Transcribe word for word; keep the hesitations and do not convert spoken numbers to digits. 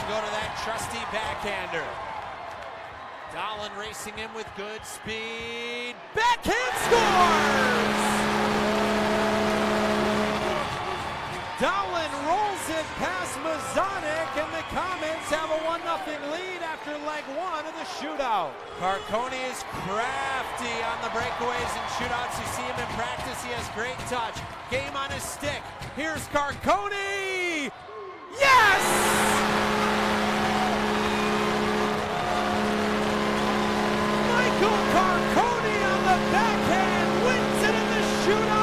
go to that trusty backhander. Dahlen racing in with good speed. Backhand scores! Dahlen rolls it past Mazonic, and the Comets have a one nothing lead after leg one of the shootout. Carcone is crafty on the breakaways and shootouts. You see him in practice. He has great touch. Game on his stick. Here's Carcone! Yes! Michael Carcone on the backhand wins it in the shootout.